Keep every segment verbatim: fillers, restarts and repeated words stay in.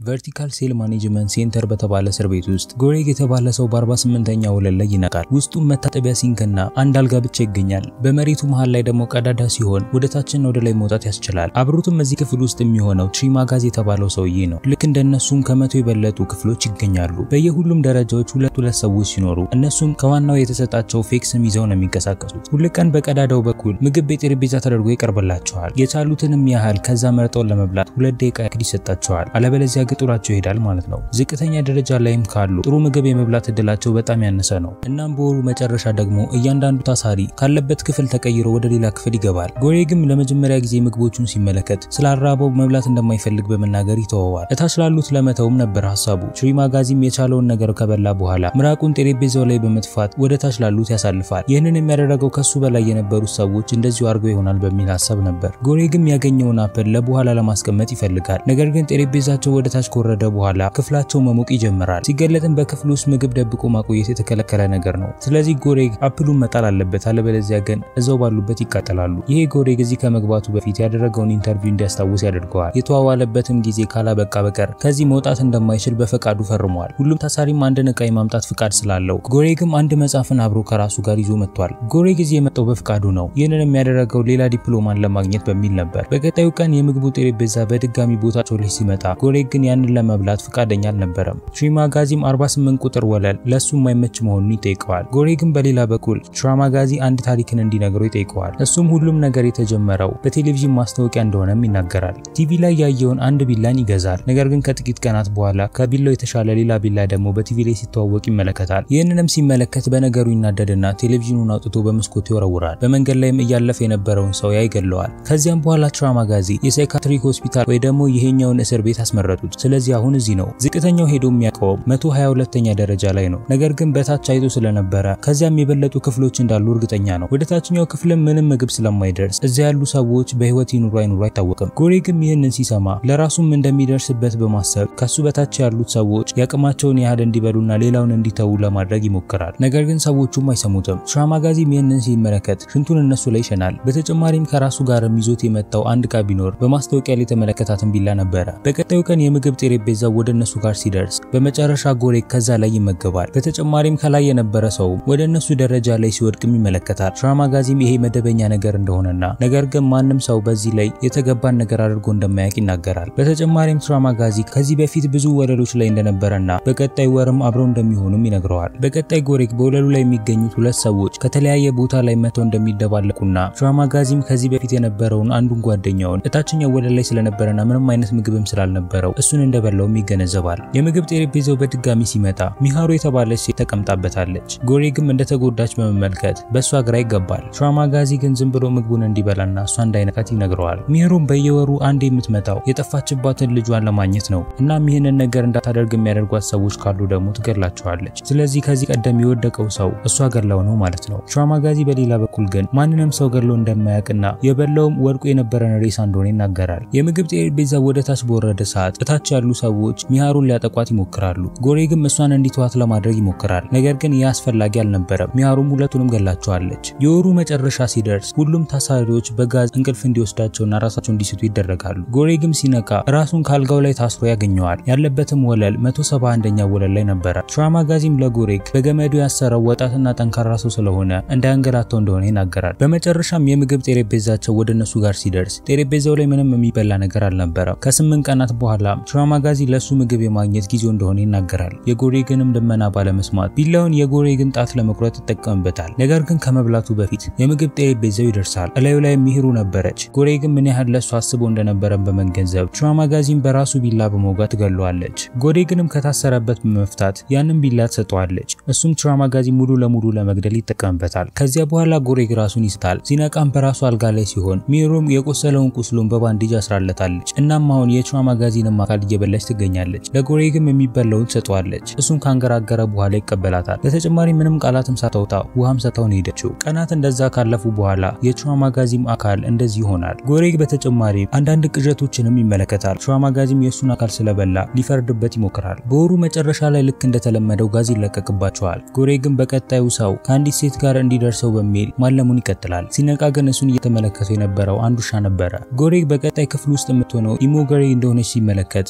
ቨርቲካል ሴል ማኔጅመንት ሴንተር በተባለ እስር ቤት ውስጥ ጎሬግ የተባለ ሰው በ48ኛው ወለል ላይ ይነቃል። ውስጡም መታጠቢያ ሲንክና አንድ አልጋ ብቻ ይገኛል። በመሬቱ መሃል ላይ ደግሞ ቀዳዳ ሲሆን ወደ ታችና ወደ ላይ መውጣት ያስችላል። አብሮቱም እዚህ ክፍል ውስጥ የሚሆነው ትሪማጋዝ የተባለው ሰውዬ ነው። ልክ እንደነሱም ከመቶ የበለጡ ክፍሎች ይገኛሉ። በየሁሉም ደረጃዎች ሁለት ሁለት ሰዎች ሲኖሩ እነሱም ከዋናው የተሰጣቸው ፌክስም ይዘው ነው የሚንቀሳቀሱት። ሁሉ ቀን በቀዳዳው በኩል ምግብ በጠረጴዛ ተደርጎ ይቀርብላቸዋል። የቻሉትንም ያህል ከዛ መርጠው ለመብላት ሁለት ደቂቃ ያክል ይሰጣቸዋል። አለበለዚያ ጥራቸው ይሄዳል ማለት ነው። ዝቅተኛ ደረጃ ላይም ካሉ ጥሩ ምግብ የመብላት እድላቸው በጣም ያነሰ ነው። እናም በወሩ መጨረሻ ደግሞ እያንዳንዱ ታሳሪ ካለበት ክፍል ተቀይሮ ወደ ሌላ ክፍል ይገባል። ጎሬግም ለመጀመሪያ ጊዜ ምግቦቹን ሲመለከት ስላራበው መብላት እንደማይፈልግ በመናገር ይተወዋል። እታች ላሉት ለመተውም ነበር ሐሳቡ። ትሪማጋዝም የቻለውን ነገር ከበላ በኋላ ምራቁን ጠረጴዛው ላይ በመጥፋት ወደ ታች ላሉት ያሳልፋል። ይህንን የሚያደርገው ከሱ በላይ የነበሩት ሰዎች እንደዚሁ አርገው ይሆናል በሚል ሐሳብ ነበር። ጎሬግም ያገኘውን አፕል ለበኋላ ለማስቀመጥ ይፈልጋል። ነገር ግን ጠረጴዛቸው ወደ ታች ከወረደ በኋላ ክፍላቸው መሞቅ ይጀምራል። ሲገለጥም በክፍሉ ውስጥ ምግብ ደብቆ ማቆየት የተከለከለ ነገር ነው። ስለዚህ ጎሬግ አፕሉን መጣል አለበት፣ አለበለዚያ ግን እዛው ባሉበት ይቃጠላሉ። ይሄ ጎሬግ እዚህ ከመግባቱ በፊት ያደረገውን ኢንተርቪው እንዲያስታውስ ያደርገዋል። የተዋዋለበትም ጊዜ ካላበቃ በቀር ከዚህ መውጣት እንደማይችል በፈቃዱ ፈርሟል። ሁሉም ታሳሪም አንድ ዕቃ የማምጣት ፍቃድ ስላለው ጎሬግም አንድ መጽሐፍን አብሮ ከራሱ ጋር ይዞ መጥቷል። ጎሬግ እዚህ የመጣው በፍቃዱ ነው። ይህንን የሚያደርገው ሌላ ዲፕሎማን ለማግኘት በሚል ነበር። በቀጣዩ ቀን የምግቡ ጠረጴዛ በድጋሚ ቦታቸው ላይ ሲመጣ ጎሬግ ግን ያንን ለመብላት ፍቃደኛ አልነበረም። ትሪማጋዚም አርባ ስምንት ቁጥር ወለል ለሱ የማይመች መሆኑን ይጠይቀዋል። ጎሬግም በሌላ በኩል ትሪማጋዚ አንድ ታሪክን እንዲነግረው ይጠይቀዋል። እሱም ሁሉም ነገር የተጀመረው በቴሌቪዥን ማስታወቂያ እንደሆነም ይናገራል። ቲቪ ላይ ያየውን አንድ ቢላን ይገዛል። ነገር ግን ከጥቂት ቀናት በኋላ ከቢላው የተሻለ ሌላ ቢላ ደግሞ በቲቪ ላይ ሲተዋወቅ ይመለከታል። ይህንንም ሲመለከት በነገሩ ይናደድና ቴሌቪዥኑን አውጥቶ በመስኮቱ ይወረውራል። በመንገድ ላይም እያለፈ የነበረውን ሰው ያይገለዋል። ከዚያም በኋላ ትሪማጋዚ የሳይካትሪክ ሆስፒታል ወይ ደግሞ ይሄኛውን እስር ቤት አስመረጡት። ስለዚህ አሁን እዚህ ነው። ዝቅተኛው ሄዶ የሚያቀው መቶ ሃያ ሁለተኛ ደረጃ ላይ ነው። ነገር ግን በታች አይቶ ስለነበረ ከዚያም የበለጡ ክፍሎች እንዳሉ እርግጠኛ ነው። ወደ ታችኛው ክፍል ምንም ምግብ ስለማይደርስ እዚያ ያሉ ሰዎች በህይወት ይኑሩ አይኑሩ አይታወቅም። ጎሬግም ይህንን ሲሰማ ለራሱም እንደሚደርስበት በማሰብ ከሱ በታች ያሉት ሰዎች ያቅማቸውን ያህል እንዲበሉና ሌላውን እንዲተው ለማድረግ ይሞክራል። ነገር ግን ሰዎቹም አይሰሙትም። ትሪማጋዚም ይህንን ሲመለከት ሽንቱን እነሱ ላይ ይሸናል። በተጨማሪም ከራሱ ጋር ይዞት የመጣው አንድ ዕቃ ቢኖር በማስታወቂያ ላይ የተመለከታትን ቢላ ነበረ። በቀጣዩ ቀን የምግብ ጠረጴዛው ወደ እነሱ ጋር ሲደርስ በመጨረሻ ጎሬግ ከዛ ላይ ይመገባል። በተጨማሪም ከላይ የነበረ ሰው ወደ እነሱ ደረጃ ላይ ሲወድቅም ይመለከታል። ትሪማጋዚም ይሄ መደበኛ ነገር እንደሆነና ነገር ግን ማንም ሰው በዚህ ላይ የተገባን ነገር አድርጎ እንደማያውቅ ይናገራል። በተጨማሪም ትሪማጋዚ ከዚህ በፊት ብዙ ወለሎች ላይ እንደነበረና በቀጣይ ወርም አብረው እንደሚሆኑም ይነግረዋል። በቀጣይ ጎሬግ በወለሉ ላይ የሚገኙት ሁለት ሰዎች ከተለያየ ቦታ ላይ መተው እንደሚደባለቁና ትሪማጋዚም ከዚህ በፊት የነበረውን አንዱን ጓደኛውን እታችኛው ወለል ላይ ስለነበረና ምንም አይነት ምግብም ስላልነበረው እሱን እንደበላውም ይገነዘባል። የምግብ ጠረጴዛው በድጋሚ ሲመጣ ሚሃሩ የተባለች ሴት ተቀምጣበታለች። ጎሬግም እንደተጎዳች በመመልከት በሷ ግራ ይገባል። ትሪማጋዚ ግን ዝም ብሎ ምግቡን እንዲበላና እሷ እንዳይነካት ይነግረዋል። ሚሃሩም በየወሩ አንድ የምትመጣው የጠፋችባትን ልጇን ለማግኘት ነው። እናም ይህንን ነገር እንዳታደርግ የሚያደርጓት ሰዎች ካሉ ደግሞ ትገድላቸዋለች። ስለዚህ ከዚህ ቀደም የወደቀው ሰው እሷ ገድላው ነው ማለት ነው። ትሪማጋዚ በሌላ በኩል ግን ማንንም ሰው ገድሎ እንደማያውቅና የበላውም ወድቆ የነበረን ሬሳ እንደሆነ ይናገራል። የምግብ ጠረጴዛው ወደ ታች በወረደ ሰዓት እታች ያሉ ሰዎች ሚሃሩን ሊያጠቋት ይሞክራሉ። ጎሬግም እሷን እንዲተዋት ለማድረግ ይሞክራል። ነገር ግን ያ አስፈላጊ አልነበረም። ሚሃሩም ሁለቱንም ገላቸዋለች። የወሩ መጨረሻ ሲደርስ ሁሉም ታሳሪዎች በጋዝ እንቅልፍ እንዲወስዳቸውና ራሳቸው እንዲስቱ ይደረጋሉ። ጎሬግም ሲነቃ ራሱን ካልጋው ላይ ታስሮ ያገኘዋል። ያለበትም ወለል መቶ ሰባ አንደኛ ወለል ላይ ነበረ። ትሪማጋዚም ለጎሬግ በገመዱ ያሰረው ወጣትና ጠንካራ ሰው ስለሆነ እንዳያንገላታው እንደሆነ ይናገራል። በመጨረሻም የምግብ ጠረጴዛቸው ወደ እነሱ ጋር ሲደርስ ጠረጴዛው ላይ ምንም የሚበላ ነገር አልነበረም። ከስምንት ቀናት በኋላ ትሪማጋዚ ለሱ ምግብ የማግኘት ጊዜው እንደሆነ ይናገራል። የጎሬግንም ልመና ባለመስማት ቢላውን የጎሬግን ጣት ለመቁረጥ ይጠቀምበታል። ነገር ግን ከመብላቱ በፊት የምግብ ጠረጴዛው ይደርሳል። እላዩ ላይ ሚሂሩ ነበረች። ጎሬግም ምን ያህል ለሱ አስቦ እንደነበረ በመገንዘብ ትሪማጋዚን በራሱ ቢላ በመውጋት ገለዋለች። ጎሬግንም ከታሰረበት በመፍታት ያንን ቢላ ተሰጠዋለች። እሱም ትሪማጋዚ ሙሉ ለሙሉ ለመግደል ይጠቀምበታል። ከዚያ በኋላ ጎሬግ ራሱን ይስታል። ሲነቃም በራሱ አልጋ ላይ ሲሆን ሚሂሩም የቆሰለውን ቁስሉን በባንዲጅ አስራለታለች። እናም አሁን የትሪማጋዚንም አካል እየበላች ትገኛለች። ለጎሬግም የሚበላውን ትሰጠዋለች። እሱን ካንገራገረ በኋላ ይቀበላታል። በተጨማሪ ምንም ቃላትም ሳታውጣ ውሃም ሰጣው ነው ሄደችው። ቀናት እንደዛ ካለፉ በኋላ የትሪማጋዚም አካል እንደዚህ ይሆናል። ጎሬግ በተጨማሪ አንዳንድ ቅዠቶችንም ይመለከታል። ትሪማጋዚም የሱን አካል ስለበላ ሊፈርድበት ይሞክራል። በወሩ መጨረሻ ላይ ልክ እንደተለመደው ጋዝ ይለቀቅባቸዋል። ጎሬግም በቀጣዩ ሰው ከአንዲት ሴት ጋር እንዲደርሰው በሚል ማለሙን ይቀጥላል። ሲነቃ ግን እሱን እየተመለከተው የነበረው አንድ ውሻ ነበረ። ጎሬግ በቀጣይ ክፍል ውስጥ የምትሆነው ኢሞገሬ እንደሆነች ሲመለከት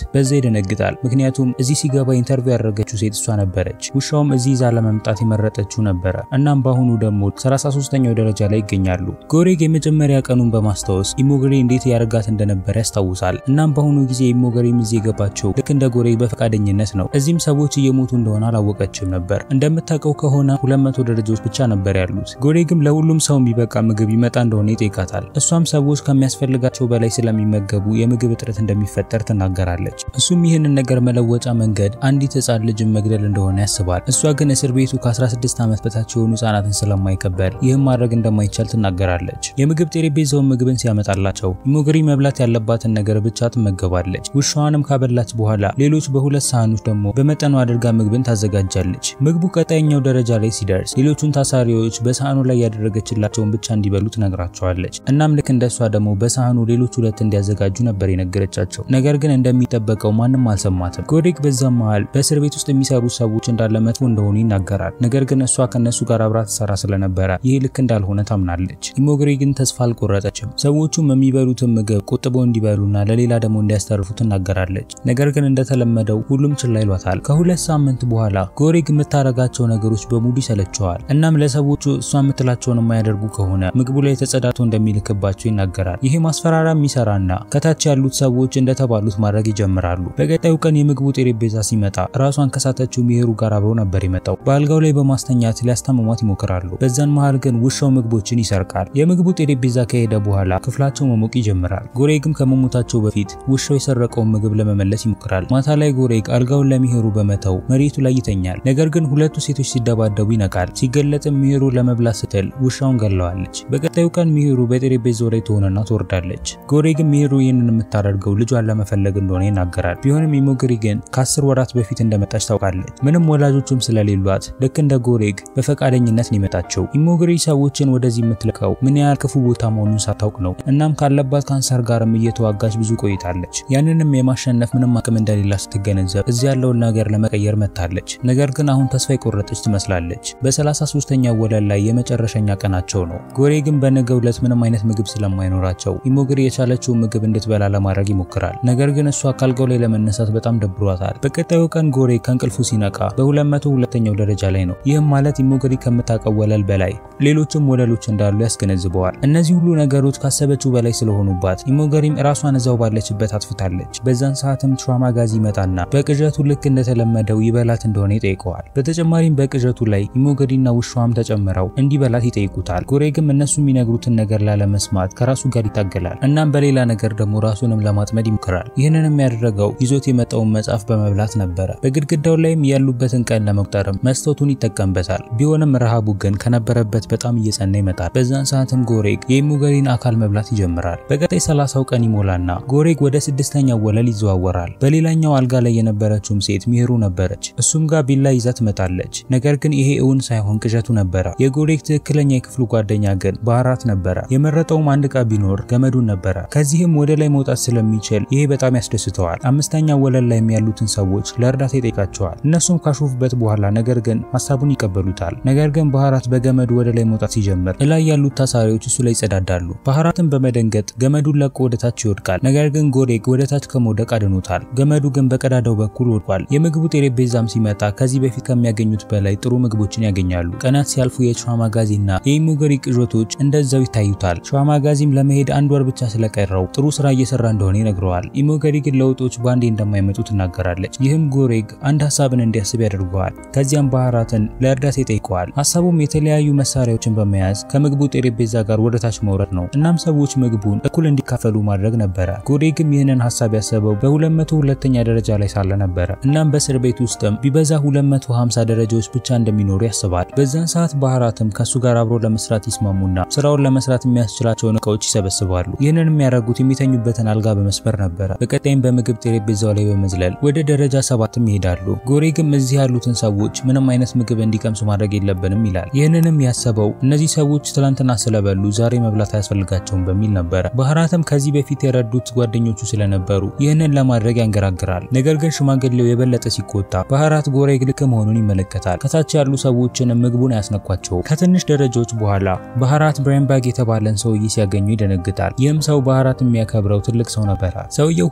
በዛ ይደነግጣል። ምክንያቱም እዚህ ሲገባ ኢንተርቪው ያደረገችው ሴት እሷ ነበረች። ውሻውም እዚህ ዛ ለመምጣት የመረጠችው ነበረ። እናም በአሁኑ ደግሞ ሰላሳ ሶስተኛው ደረጃ ላይ ይገኛሉ። ጎሬግ የመጀመሪያ ቀኑን በማስታወስ ኢሞገሪ እንዴት ያረጋት እንደነበረ ያስታውሳል። እናም በአሁኑ ጊዜ ኢሞገሪም እዚህ የገባቸው ልክ እንደ ጎሬግ በፈቃደኝነት ነው። እዚህም ሰዎች እየሞቱ እንደሆነ አላወቀችም ነበር። እንደምታውቀው ከሆነ ሁለት መቶ ደረጃዎች ብቻ ነበር ያሉት። ጎሬግም ለሁሉም ሰው የሚበቃ ምግብ ይመጣ እንደሆነ ይጠይቃታል። እሷም ሰዎች ከሚያስፈልጋቸው በላይ ስለሚመገቡ የምግብ እጥረት እንደሚፈጠር ትናገራለች። እሱም ይህንን ነገር መለወጫ መንገድ አንዲት ህፃን ልጅን መግደል እንደሆነ ያስባል። እሷ ግን እስር ቤቱ ከ16 ዓመት በታች የሆኑ ህፃናትን ስለማይቀበል ይህም ማድረግ እንደማይቻል ትናገራለች። የምግብ ጠረጴዛው ምግብን ሲያመጣላቸው ኢሞገሪ መብላት ያለባትን ነገር ብቻ ትመገባለች። ውሻዋንም ካበላች በኋላ ሌሎች በሁለት ሳህኖች ደግሞ በመጠኑ አድርጋ ምግብን ታዘጋጃለች። ምግቡ ቀጣይኛው ደረጃ ላይ ሲደርስ ሌሎቹን ታሳሪዎች በሳህኑ ላይ ያደረገችላቸውን ብቻ እንዲበሉ ትነግራቸዋለች። እናም ልክ እንደሷ ደግሞ በሳህኑ ሌሎች ሁለት እንዲያዘጋጁ ነበር የነገረቻቸው። ነገር ግን እንደሚጠበቀው ማንም አልሰማትም። ጎሬግ በዛም መሃል በእስር ቤት ውስጥ የሚሰሩ ሰዎች እንዳለ መጥፎ እንደሆኑ ይናገራል። ነገር ግን እሷ ከነሱ ጋር አብራ ተሰራ ስለነበረ ይህ ልክ እንዳልሆነ ታምናለች። ኢሞገሪ ግን ተስፋ አልቆረጠችም። ሰዎቹም የሚበሉትን ምግብ ቆጥበው እንዲበሉና ለሌላ ደግሞ እንዲያስተርፉ ትናገራለች። ነገር ግን እንደተለመደው ሁሉም ችላ ይሏታል። ከሁለት ሳምንት በኋላ ጎሬግ የምታረጋቸው ነገሮች በሙሉ ይሰለቸዋል። እናም ለሰዎቹ እሷ የምትላቸውን የማያደርጉ ከሆነ ምግቡ ላይ ተጸዳቶ እንደሚልክባቸው ይናገራል። ይሄ ማስፈራሪያ የሚሰራና ከታች ያሉት ሰዎች እንደተባሉት ማድረግ ይጀምራሉ። በቀጣዩ ቀን የምግቡ ጠረጴዛ ሲመጣ ራሷን ከሳተችው ሚሄሩ ጋር አብሮ ነበር የመጣው። በአልጋው ላይ በማስተኛት ሊያስታምሟት ይሞክራሉ። በዛን መሃል ግን ውሻው ምግቦችን ይሰርቃል። የምግቡ ጠረጴዛ ከሄደ በኋላ ክፍላቸው መሞቅ ይጀምራል። ጎሬግም ከመሞታቸው በፊት ውሻው የሰረቀውን ምግብ ለመመለስ ይሞክራል። ማታ ላይ ጎሬግ አልጋውን ለሚሄሩ በመተው መሬቱ ላይ ይተኛል። ነገር ግን ሁለቱ ሴቶች ሲደባደቡ ይነቃል። ሲገለጥም ሚሄሩ ለመብላት ስትል ውሻውን ገለዋለች። በቀጣዩ ቀን ሚሄሩ በጠረጴዛው ላይ ትሆንና ትወርዳለች። ጎሬግም ሚሄሩ ይህንን የምታደርገው ልጇን ለመፈለግ እንደሆነ ይናገራል። ቢሆንም ኢሞገሪ ግን ከአስር ወራት በፊት እንደመጣች ታውቃለች። ምንም ወላጆችም ስለሌሏት ልክ እንደ ጎሬግ በፈቃደኝነት ነው የመጣችው። ኢሞገሪ ሰዎችን ወደዚህ የምትልከው ምን ያህል ክፉ ቦታ መሆኑን ሳታውቅ ነው። እናም ካለባት ካንሰር ጋርም እየተዋጋች ብዙ ቆይታለች። ያንንም የማሸነፍ ምንም አቅም እንደሌላ ስትገነዘብ እዚህ ያለውን ነገር ለመቀየር መታለች። ነገር ግን አሁን ተስፋ የቆረጠች ትመስላለች። በሰላሳ ሶስተኛው ወለል ላይ የመጨረሻኛ ቀናቸው ነው። ጎሬግም በነገው ዕለት ምንም አይነት ምግብ ስለማይኖራቸው ኢሞገሪ የቻለችውን ምግብ እንድትበላ ለማድረግ ይሞክራል። ነገር ግን እሷ ካልጋው ላይ ለመነሳት በጣም ደብሯታል። በቀጣዩ ቀን ጎሬግ ከእንቅልፉ ሲነቃ በሁለት መቶ ሁለተኛው ደረጃ ላይ ነው። ይህም ማለት ኢሞገሪ ከምታውቀው ወለል በላይ ሌሎችም ወለሎች እንዳሉ ያስገነዝበዋል። እነዚህ ሁሉ ነገሮች ካሰበችው በላይ ስለሆኑባት ኢሞገሪም ራሷን እዛው ባለችበት አጥፍታለች። በዛን ሰዓትም ትራማጋዚ ይመጣና በቅዠቱ ልክ እንደተለመደው ይበላት እንደሆነ ይጠይቀዋል። በተጨማሪም በቅዠቱ ላይ ኢሞገሪና ውሻዋም ተጨምረው እንዲበላት ይጠይቁታል። ጎሬግም እነሱ የሚነግሩትን ነገር ላለመስማት ከራሱ ጋር ይታገላል። እናም በሌላ ነገር ደግሞ ራሱንም ለማጥመድ ይሞክራል። ይህንንም ያደረገው ይዞት የመጣውን መጽሐፍ በመብላት ነበረ። በግድግዳው ላይም ያሉበትን ቀን ለመቁጠርም መስታወቱን ይጠቀምበታል። ቢሆንም ረሃቡ ግን ከነበረበት በጣም እየጸና ይመጣል። በዛን ሰዓትም ጎሬግ የኢሞገሪን አካል መብላት ይጀምራል። በቀጣይ ሰላሳው ቀን ይሞላና ጎሬግ ወደ ስድስተኛው ወለል ይዘዋወራል። በሌላኛው አልጋ ላይ የነበረችውም ሴት ሚሄሩ ነበረች። እሱም ጋር ቢላ ይዛ ትመጣለች። ነገር ግን ይሄ እውን ሳይሆን ቅዠቱ ነበረ። የጎሬግ ትክክለኛ የክፍሉ ጓደኛ ግን ባህራት ነበረ። የመረጠውም አንድ ዕቃ ቢኖር ገመዱን ነበረ። ከዚህም ወደ ላይ መውጣት ስለሚችል ይሄ በጣም ያስደስተዋል። አምስተኛው ወለል ላይ ያሉትን ሰዎች ለእርዳታ ይጠይቃቸዋል። እነሱም ካሾፉበት በኋላ ነገር ግን ሐሳቡን ይቀበሉታል። ነገር ግን ባህራት በገመዱ ወደ ላይ መውጣት ሲጀምር እላይ ያሉት ታሳሪዎች እሱ ላይ ይጸዳዳሉ። ባህራትን በመደንገጥ ገመዱን ለቆ ወደ ታች ይወድቃል። ነገር ግን ጎሬግ ወደ ታች ከመውደቅ አድኖታል። ገመዱ ግን በቀዳዳው በኩል ወድቋል። የምግቡ ጠረጴዛም ሲመጣ ከዚህ በፊት ከሚያገኙት በላይ ጥሩ ምግቦችን ያገኛሉ። ቀናት ሲያልፉ የትራማጋዚና የኢሞገሪ ቅዠቶች እንደዛው ይታዩታል። ትራማጋዚም ለመሄድ አንድ ወር ብቻ ስለቀረው ጥሩ ስራ እየሰራ እንደሆነ ይነግረዋል። ኢሞገሪ ግን ለውጦች ባንዴ እንደማይመጡ ትናገራለች። ይህም ጎሬግ አንድ ሐሳብን እንዲያስብ ያደርገዋል። ከዚያም ባህራትን ለእርዳታ ይጠይቀዋል። ሐሳቡም የተለያዩ መሳሪያዎችን በመያዝ ከምግቡ ጠረጴዛ ጋር ወደ ታች መውረድ ነው። እናም ሰዎች ምግቡን እኩል እንዲካፈሉ ማድረግ ነበረ። ጎሬግም ይህንን ሐሳብ ያሰበው በሁለት መቶ ሁለተኛ ደረጃ ላይ ሳለ ነበረ። እናም በእስር ቤት ውስጥም ቢበዛ ሁለት መቶ ሃምሳ ደረጃዎች ብቻ እንደሚኖሩ ያስባል። በዛን ሰዓት ባህራትም ከሱ ጋር አብሮ ለመስራት ይስማሙና ስራውን ለመስራት የሚያስችላቸውን እቃዎች ይሰበስባሉ። ይህንን የሚያደርጉት የሚተኙበትን አልጋ በመስበር ነበረ። በቀጣይም በምግብ ጠረጴዛው ላይ በመዝለል ወደ ደረጃ ሰባትም ይሄዳሉ። ጎሬግም እዚህ ያሉትን ሰዎች ምንም አይነት ምግብ እንዲቀምሱ ማድረግ የለብንም ይላል። ይህንንም ያሰበው እነዚህ ሰዎች ትላንትና ስለበሉ ዛሬ መብላት አያስፈልጋቸውም በሚል ነበረ። ባህራትም ከዚህ በፊት የረዱት ጓደኞቹ ስለነበሩ ይህንን ለማድረግ ያንገራግራል። ነገር ግን ሽማግሌው የበለጠ ሲቆጣ ባህራት ጎሬግ ልክ መሆኑን ይመለከታል። ከታች ያሉ ሰዎችን ምግቡን አያስነኳቸው። ከትንሽ ደረጃዎች በኋላ ባህራት ብሬንባግ የተባለን ሰውዬ ሲያገኙ ይደነግጣል። ይህም ሰው ባህራት የሚያከብረው ትልቅ ሰው ነበረ። ሰውየው ሁለቱ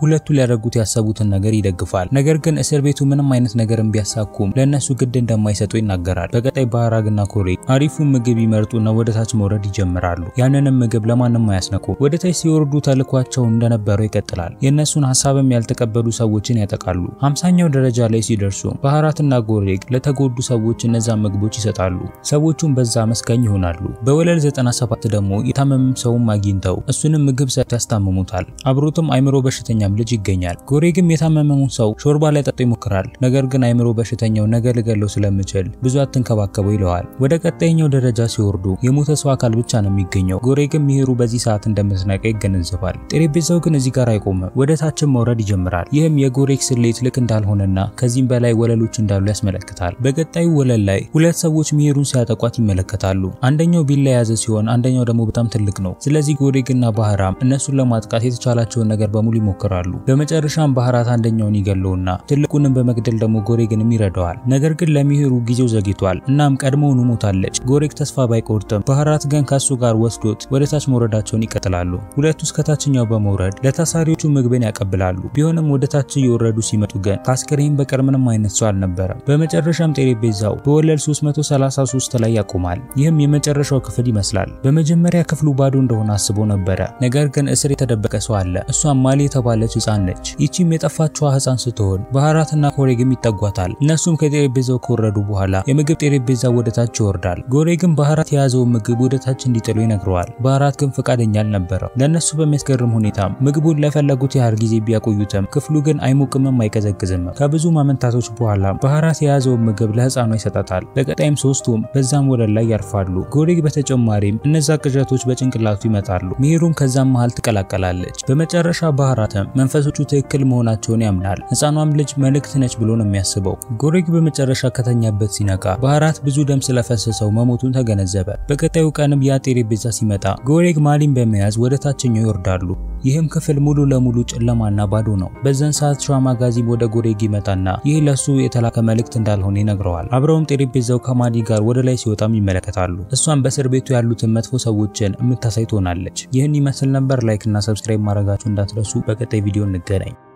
ሊያደርጉት ያሰቡትን ነገር ይደግፋል። ነገር ግን እስር ቤቱ ምንም አይነት ነገርን ቢያሳኩም ለነሱ ግድ እንደማይሰጡ ይናገራል። በቀጣይ ባህራግና ኮሬግ አሪፉን ምግብ ይመርጡና ወደ ታች መውረድ ይጀምራሉ። ያንንም ምግብ ለማንም አያስነቁ። ወደ ታች ሲወርዱ ተልኳቸው እንደነበረው ይቀጥላል። የነሱን ሐሳብም ያልተቀበሉ ሰዎችን ያጠቃሉ። ሃምሳኛው ደረጃ ላይ ሲደርሱ ባህራትና ኮሬግ ለተጎዱ ሰዎች እነዛ ምግቦች ይሰጣሉ። ሰዎቹም በዛ መስጋኝ ይሆናሉ። በወለል ዘጠና ሰባት ደግሞ የታመመ ሰውም አግኝተው እሱንም ምግብ ሰጥተው ያስታምሙታል። አብሮትም አይምሮ በሽተኛም ልጅ ይገኛል። ኮሬግም የታመመውን ሰው ሾርባ ላይ ጠጥቶ ይሞክራል። ነገር ግን አይምሮ በሽተኛው ነገር ልገለው ስለምችል ብዙ አትንከባከበው ይለዋል። ወደ ቀጣይኛው ደረጃ ሲወርዱ የሞተ ሰው አካል ብቻ ነው የሚገኘው። ኮሬግም ሚሂሩ በዚህ ሰዓት እንደምትነቃ ይገነዘባል። ጠረጴዛው ግን እዚህ ጋር አይቆምም። ወደ ታችም መውረድ ይጀምራል። ይህም የኮሬግ ስሌት ልክ እንዳልሆነና ከዚህም በላይ ወለሎች እንዳሉ ያስመለክታል። በቀጣዩ ወለል ላይ ሁለት ሰዎች ሚሂሩን ሲያጠቋት ይመለከታሉ። አንደኛው ቢላ የያዘ ሲሆን አንደኛው ደግሞ በጣም ትልቅ ነው። ስለዚህ ኮሬግና ባህራም እነሱን ለማጥቃት የተቻላቸውን ነገር በሙሉ ይሞክራሉ። በመጨረሻም ባህራት አንደኛውን ይገለውና ትልቁንም በመግደል ደግሞ ኮሬግንም ይረዳዋል። ነገር ግን ለሚሂሩ ጊዜው ዘግይቷል። እናም ቀድሞውኑ ሞታለች። ኮሬግ ተስፋ ባይቆርጥም ባህራት ግን ከሱ ጋር ወስዶት ወደ ታች መውረዳቸውን ይቀጥላሉ። ሁለቱ እስከ ታችኛው በመውረድ ለታሳሪዎቹ ምግብን ያቀብላሉ። ቢሆንም ወደ ታች እየወረዱ ሲመጡ ግን ከአስከሬን በቀር ምንም አይነት ሰው አልነበረም። በመጨረሻም ጠረጴዛው በወለል ሶስት መቶ ሰላሳ ሶስት ላይ ያቆማል። ይህም የመጨረሻው ክፍል ይመስላል። በመጀመሪያ ክፍሉ ባዶ እንደሆነ አስቦ ነበረ። ነገር ግን እስር የተደበቀ ሰው አለ። እሷም ማሊ የተባለች ህፃን ነች። ይቺም የጠፋችዋ ህፃን ስትሆን ባህራትና ኮሬግም ይጠጓታል። እነሱም ከጠረጴዛው ከወረዱ በኋላ የምግብ ጠረጴዛው ወደ ታች ይወርዳል። ኮሬግም ባህራት የያዘውን ምግብ ወደ ታች እንዲጥሉ ይነግረዋል። ባህራት ግን ፈቃደኛ አልነበረም። ለነሱ በሚያስገርም ሁኔታ ምግቡን ለፈለጉት ያህል ጊዜ ቢያቆዩትም ክፍሉ ግን አይሞቅምም አይቀዘቅዝም። ከብዙ ማመንታቶች በኋላ ባህራት የያዘውን ምግብ ለህፃኗ ይሰጣታል። በቀጣይም ሶስቱም በዛም ወለል ላይ ያርፋሉ። ኮሬግ በተጨማሪም እነዛ ቅዠቶች በጭንቅላቱ ይመጣሉ። ሚሂሩም ከዛም መሃል ትቀላቀላለች። በመጨረሻ ባህራትም መንፈሶቹ ትክክል መሆናቸውን ያምናል። ህፃኗም ልጅ መልእክት ነች ብሎ ነው የሚያስበው። ኮሬግ በመጨረሻ ከተኛበት ሲነቃ ባህራት ብዙ ደም ስለፈሰሰው መሞቱን ተገነዘበ። በቀጣዩ ቀንም ያ ጠረጴዛ ሲመጣ ኮሬግ ማሊን በመያዝ ወደ ታችኛው ይወርዳሉ። ይህም ክፍል ሙሉ ለሙሉ ጨለማና ባዶ ነው። በዛን ሰዓት ሻማጋዚም ወደ ኮሬግ ይመጣና ይህ ለሱ የተላከ መልእክት እንዳልሆነ ይነግረዋል። አብረውም ጠረጴዛው ከማሊ ጋር ወደ ላይ ሲወጣም ይመለከታሉ። እሷም በእስር ቤቱ ያሉትን መጥፎ ሰዎችን የምታሳይ ትሆናለች። ይህን ይመስል ነበር። ላይክ እና ሰብስክራይብ ማድረጋችሁ እንዳትረሱ። በቀጣይ ቪዲዮ እንገናኝ።